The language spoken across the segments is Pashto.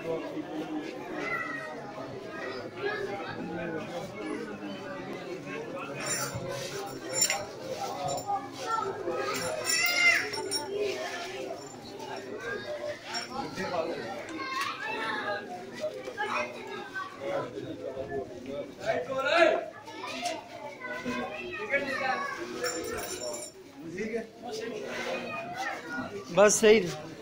बस सही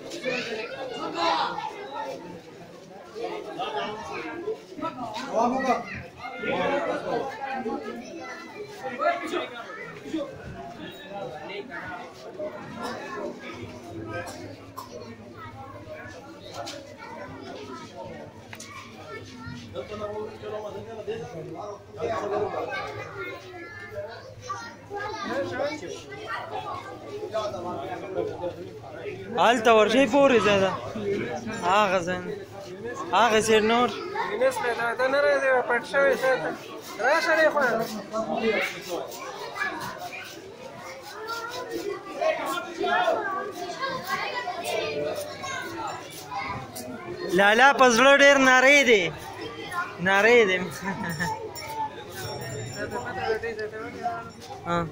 हाल तवर شي پورې زده هغه ځین هغه سیر نور نسبه دا نه راځي پټ شوی شاته راشه نه خو لالا پزړه ډېر نری دی نری دی ها